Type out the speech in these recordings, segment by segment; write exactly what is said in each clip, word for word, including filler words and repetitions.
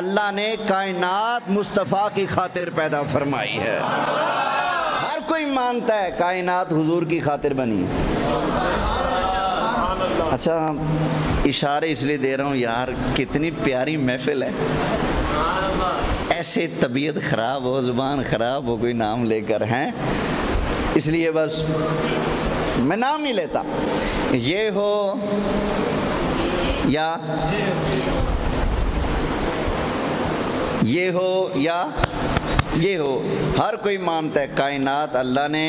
اللہ نے کائنات مصطفیٰ کی خاطر پیدا فرمائی ہے۔ ہر کوئی مانتا ہے کائنات حضور کی خاطر بنی ہے۔ اچھا اشارے اس لیے دے رہا ہوں یار، کتنی پیاری محفل ہے، ایسے طبیعت خراب ہو، زبان خراب ہو، کوئی نام لے کر ہیں، اس لیے بس میں نام نہیں لیتا، یہ ہو یا یہ ہو یا یہ ہو، ہر کوئی مانتا ہے کائنات اللہ نے۔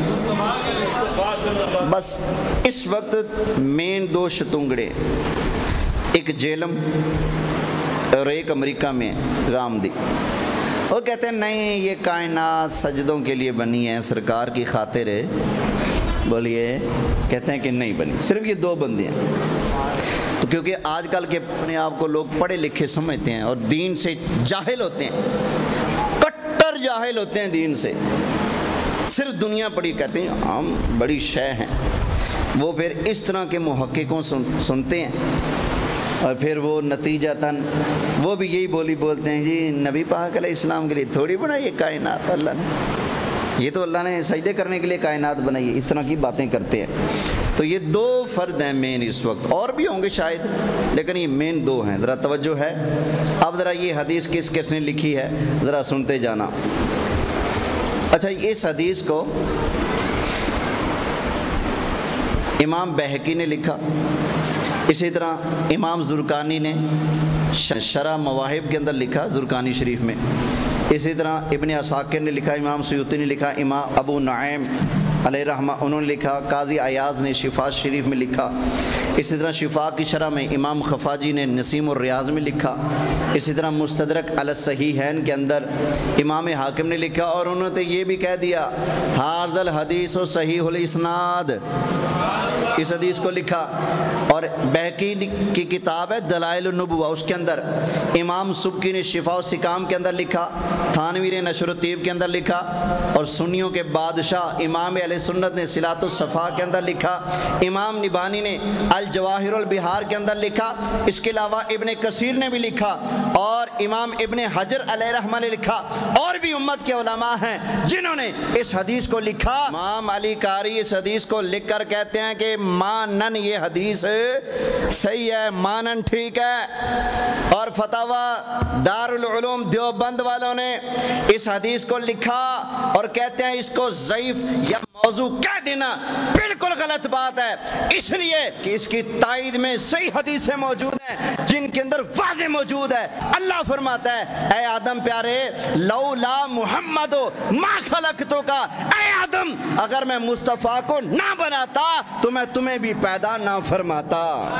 بس اس وقت مین دو شتونگڑے، ایک جیلم اور ایک امریکہ میں رامدی، وہ کہتے ہیں نہیں یہ کائنات سجدوں کے لیے بنی ہے، سرکار کی خاطر ہے۔ بولیے، کہتے ہیں کہ نہیں بنی، صرف یہ دو بندے ہیں۔ تو کیونکہ آج کل کے اپنے آپ کو لوگ پڑھے لکھے سمجھتے ہیں اور دین سے جاہل ہوتے ہیں، کٹر جاہل ہوتے ہیں دین سے، صرف دنیا پڑھی، کہتے ہیں ہم بڑی شے ہیں۔ وہ پھر اس طرح کے محققوں سن سنتے ہیں اور پھر وہ نتیجتاً وہ بھی یہی بولی بولتے ہیں جی نبی پاک علیہ السلام کے لیے تھوڑی بنائی یہ کائنات اللہ نے، یہ تو اللہ نے سجدے کرنے کے لیے کائنات بنائی ہے، اس طرح کی باتیں کرتے ہیں۔ تو یہ دو فرد ہیں مین اس وقت، اور بھی ہوں گے شاید لیکن یہ مین دو ہیں، ذرا توجہ ہے۔ اب ذرا یہ حدیث کس کس نے لکھی ہے ذرا سنتے جانا۔ اچھا اس حدیث کو امام بہقی نے لکھا، اسی طرح امام زرقانی نے شرح مواہب کے اندر لکھا زرقانی شریف میں، اسی طرح ابن عساکر نے لکھا، امام سیوطی نے لکھا، امام ابو نعیم علیہ رحمہ انہوں نے لکھا، قاضی عیاض نے شفا شریف میں لکھا، اسی طرح شفا کی شرح میں امام خفاجی نے نسیم الریاض میں لکھا، اسی طرح مستدرک علی الصحیحین کے اندر امام حاکم نے لکھا، اور انہوں نے یہ بھی کہہ دیا ھذا الحدیث صحیح الاسناد، اس حدیث کو لکھا۔ اور بہقی کی کتاب ہے دلائل النبوہ، اس کے اندر امام سبکی نے شفا و سقام کے اندر لکھا، تھانوی نے نشر الطیب کے اندر لکھا، اور سنیوں کے بادشاہ امام علیہ سنت نے صلات الصفا کے اندر لکھا، امام نبانی نے الجواہر البحار کے اندر لکھا، اس کے علاوہ ابن کثیر نے بھی لکھا، اور امام ابن حجر علیہ رحمہ نے لکھا، اور بھی امت کے علماء ہیں جنہوں نے اس حدیث کو لکھا۔ امام علی قاری اس حدیث کو لکھ کر کہتے ہیں کہ مانن یہ حدیث صحیح ہے، مانن ٹھیک ہے، اور فتاوی دار العلوم دیوبند والوں نے اس حدیث کو لکھا اور کہتے ہیں اس کو ضعیف یا موضوع کہہ دینا بالکل غلط بات ہے، اس لیے کہ اس کی تائید میں صحیح حدیثیں موجود ہیں جن کے اندر واضح موجود ہے۔ اللہ فرماتا ہے اے آدم پیارے لولا محمد ما خلقتو کا، اے آدم اگر میں مصطفیٰ کو نہ بناتا تو میں تمہیں بھی پیدا نہ فرماتا،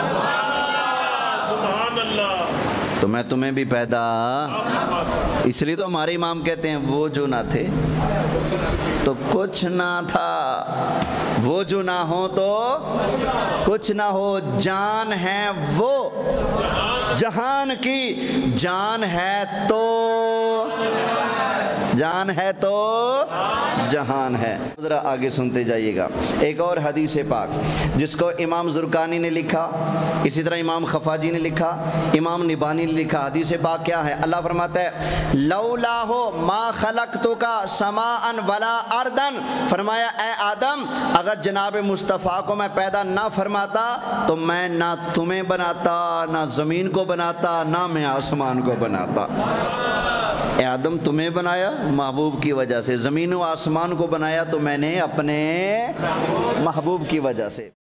سبحان اللہ، تو میں تمہیں بھی پیدا، اس لیے تو ہمارے امام کہتے ہیں وہ جو نہ تھے تو کچھ نہ تھا، وہ جو نہ ہو تو کچھ نہ ہو، جان ہے وہ جہان کی، جان ہے تو جان ہے تو جہان ہے۔ ذرا آگے سنتے جائیے گا، ایک اور حدیث پاک جس کو امام زرقانی نے لکھا، اسی طرح امام خفاجی نے لکھا، امام نبانی نے لکھا۔ حدیث پاک کیا ہے؟ اللہ فرماتا ہے لولا ہو ما خلقتو کا سماء ولا اردن، فرمایا اے آدم اگر جناب مصطفیٰ کو میں پیدا نہ فرماتا تو میں نہ تمہیں بناتا، نہ زمین کو بناتا، نہ میں آسمان کو بناتا۔ اے آدم تمہیں بنایا محبوب کی وجہ سے، زمین و آسمان کو بنایا تو میں نے اپنے محبوب کی وجہ سے۔